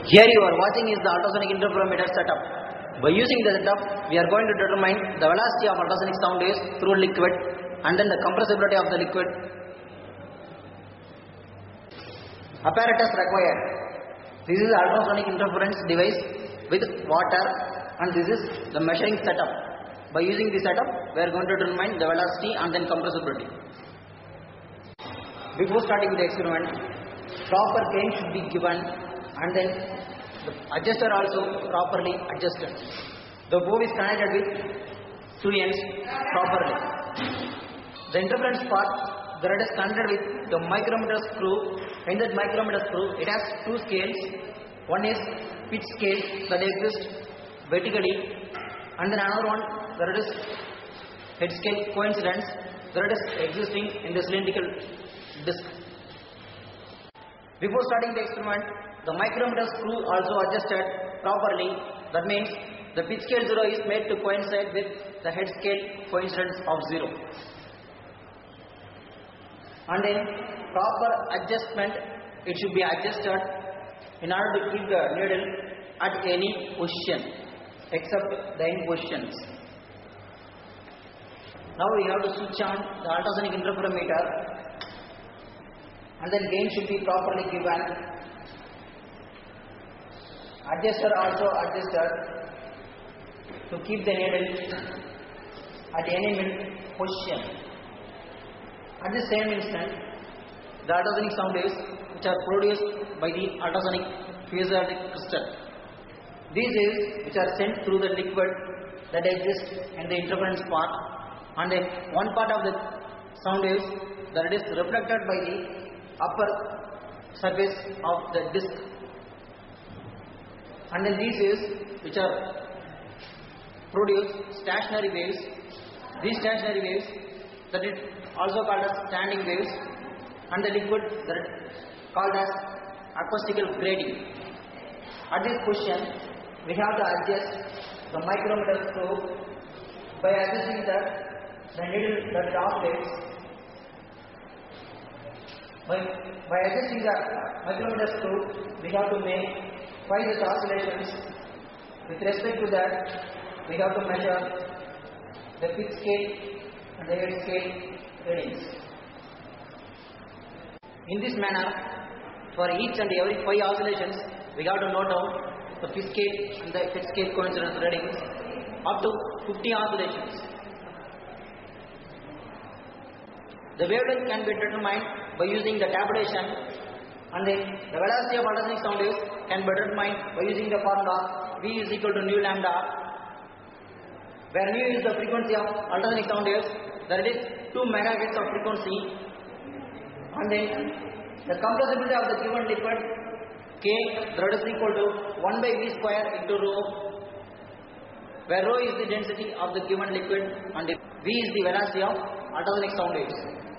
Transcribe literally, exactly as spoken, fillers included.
Here you are watching is the ultrasonic interferometer setup. By using the setup, we are going to determine the velocity of ultrasonic sound waves through liquid and then the compressibility of the liquid. Apparatus required. This is the ultrasonic interference device with water, and this is the measuring setup. By using the setup, we are going to determine the velocity and then compressibility. Before starting the experiment, proper gain should be given, and then the adjuster also properly adjusted. The bow is connected with two ends properly. The interference part, the rod is connected with the micrometer screw. In that micrometer screw, it has two scales. One is pitch scale that exists vertically, and then another one, the rod is head scale coincidence, the rod is existing in the cylindrical disc. Before starting the experiment, the micrometer screw also adjusted properly. That means the pitch scale zero is made to coincide with the head scale coincidence of zero. And then proper adjustment, it should be adjusted in order to keep the needle at any position except the end positions. Now we have to switch on the ultrasonic interferometer, and then gain should be properly given. Adjuster also adjusted to keep the needle at any position. At the same instant, the ultrasonic sound waves which are produced by the ultrasonic piezoelectric crystal. These waves which are sent through the liquid that exists in the interference part, and then one part of the sound waves that is reflected by the upper surface of the disc, and then these waves which are produce stationary waves. These stationary waves that is also called as standing waves, and the liquid that is called as acoustical grating. At this position, we have to adjust the micrometer screw. By adjusting that, the needle that oscillates. By, by adjusting the micrometer screw, we have to make five such oscillations. With respect to that, we have to measure the pitch scale and the head scale readings. In this manner, for each and every five oscillations, we have to note down the pitch scale and the head scale coincidence readings up to fifty oscillations. The wavelength can be determined by using the tabulation, and then the velocity of ultrasonic sound waves can be determined by using the formula V is equal to nu lambda, where nu is the frequency of ultrasonic sound waves, that is two megahertz of frequency, and then the compressibility of the given liquid K, that is equal to one by V square into rho, where rho is the density of the given liquid and V is the velocity of ultrasonic sound waves.